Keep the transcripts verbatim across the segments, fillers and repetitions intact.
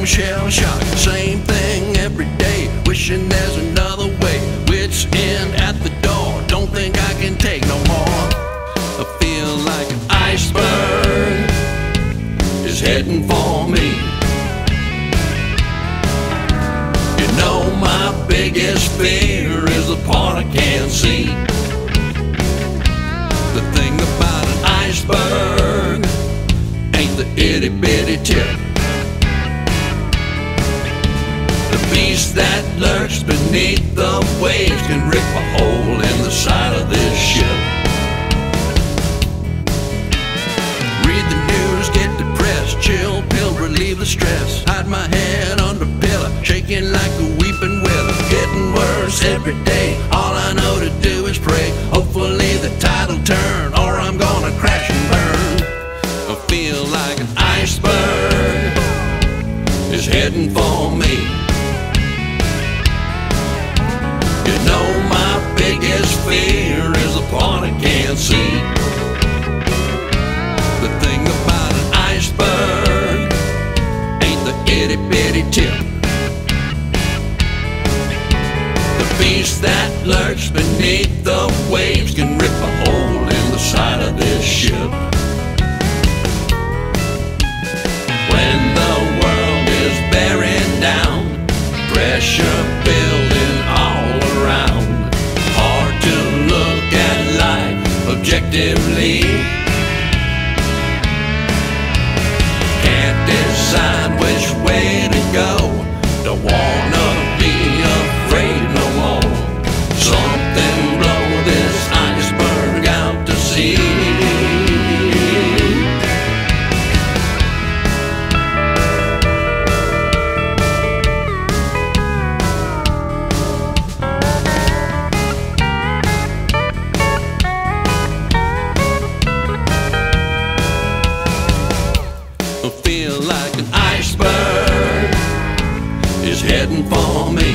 shell shock. Same thing every day, wishing there's another way. Wits end at the door, don't think I can take no more. I feel like an iceberg is heading for me. You know my biggest fear is the part I can't see. The thing about an iceberg ain't the itty bitty tip. The beast that lurks beneath the waves can rip a hole in the side of this ship. Read the news, get depressed, chill pill, relieve the stress. Hide my head under pillow, shaking like a weeping willow. Getting worse every day, all I know to do is pray. Hopefully the tide will turn, or I'm gonna crash and burn. I feel like an iceberg is heading for me. You know my biggest fear is the part I can't see. The thing about an iceberg ain't the itty bitty tip. The beast that lurks beneath the waves can rip a hole in the side of this ship. When the world is bearing down, pressure building all around, hard to look at life objectively. Can't decide which way to go, don't wanna be afraid no more. Something blow this iceberg out to sea. I feel like an iceberg is heading for me.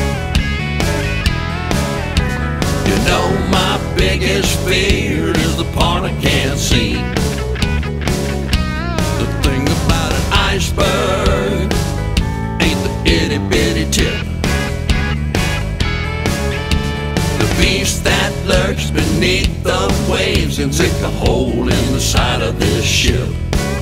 You know my biggest fear is the part I can't see. The thing about an iceberg ain't the itty bitty tip. The beast that lurks beneath the waves can stick a hole in the side of this ship.